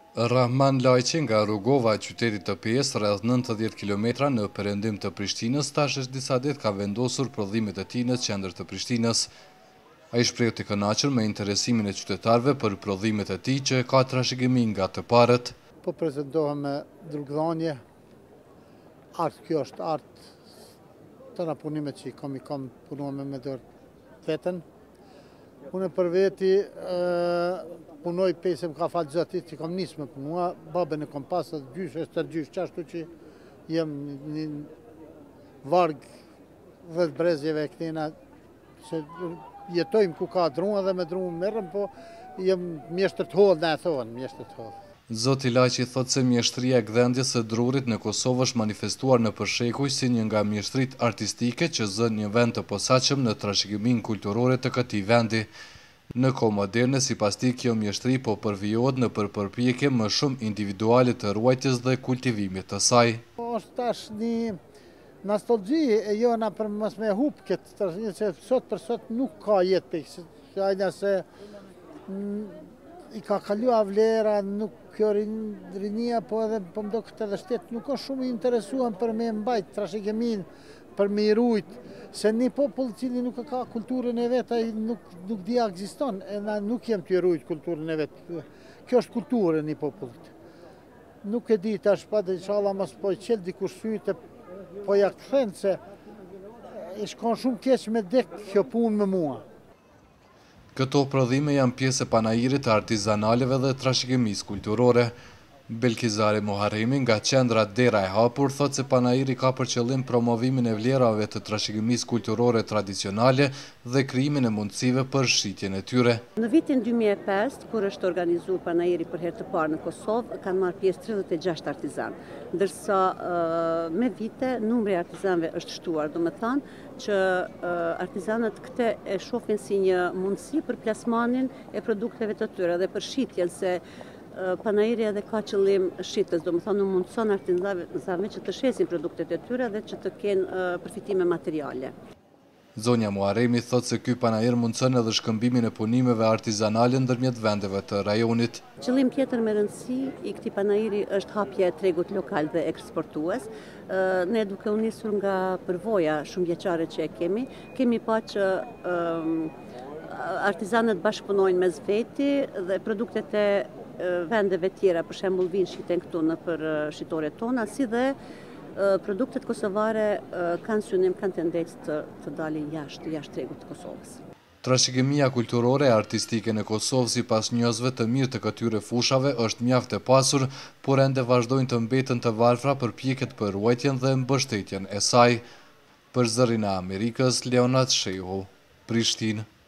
Rahman Lajqi nga Rrugova e qytetit të Pjesë, rreth 90 kilometra në perëndim të Prishtinës, tash është disa ditë ka vendosur prodhimet e tij në qendër të Prishtinës. Ai shpreh të kënaqur me interesimin e qytetarëve për prodhimet e tij që ka trashëgimi nga të parët. Po prezentohem me drugdhanje, kjo është art të na punimet që i kam punuar me dorë vetën. Unë për veti punoj pese më ka falë Zoti që kam nisë me punua, babën e kom pasë, gjysh, stërgjysh, qashtu që jem një varg dhe të brezjeve e këtina, që jetojmë ku ka drunë dhe me drunë merrem, po jem mjeshtër të hodhë, ne e thonë, mjeshtër të hodhë. Zoti Lajqi thotë se mjeshtria e gdhendjes së drurit në Kosovë është manifestuar në përshekuj si një nga mjeshtrit artistike që zën një vend të posaçëm në trashëgimin kulturore të këtij vendi. Në kohë moderne, sipas tij, kjo mjeshtri po përvijohet në përpjekje më shumë individuale të ruajtjes dhe kultivimit të saj. Është tash një nostalgji e jona për mos me hub këtë, se sot për sot nuk ka jetë pikë, ajna se i ka kaluar vlera, nuk kjo rinia, po edhe po mdo këtë edhe shtetë nuk është shumë i interesuar për me mbajt trashëgimin, për me i rujt, se një popull cili nuk ka kulturën e vetë, nuk dia ekziston, e na nuk jem të i rujt kulturën e vetë. Kjo është kulturën një popullit. Nuk e di tash pa dhe inshallah mos po i qel dikush syte, po ja kthen se i shkon shumë keq me dek kjo punë me mua. Këto prodhime janë pjesë e panairit të artizanaleve dhe trashëgimisë kulturore. Belkizare Muharremi nga qendra Dera e Hapur thotë se panairi ka për qëllim promovimin e vlerave të trashëgimisë kulturore tradicionale dhe krijimin e mundësive për shitjen e tyre. Në vitin 2005, kur është organizuar panairi për herë të parë në Kosovë, kanë marrë pjesë 36 artizan, ndërsa me vite numri i artizanëve është shtuar, do të thonë që artizanët këtë e shohin si një mundësi për plasmanin e produkteve të tyre dhe për shitjen, se panairi edhe ka qëllim shitës, do të thonë mundson artizanëve që të shesin produktet e tyre dhe që të kenë përfitime materiale. Zonja Muharremi thotë se ky panair mundson edhe shkëmbimin e punimeve artizanale ndërmjet vendeve të rajonit. Qëllim tjetër me rëndësi i këtij panairi është hapja e tregut lokal dhe eksportues. Ne duke u nisur nga përvoja shumë vjeçare që e kemi pa që artizanët bashkëpunojnë mes veti dhe produktet e vendeve tjera, për shembull vinë shiten këtu në për shitoret tona, si dhe produktet kosovare kanë synim, kanë tendencë të dalin jashtë tregut të Kosovës. Trashëgimia kulturore e artistike në Kosovë sipas njerëzve të mirë të këtyre fushave është mjaft e pasur, por ende vazhdojnë të mbeten të varfra përpjekjet për ruajtjen dhe mbështetjen e saj. Për Zërin e Amerikës, Leonard Shehu, Prishtinë.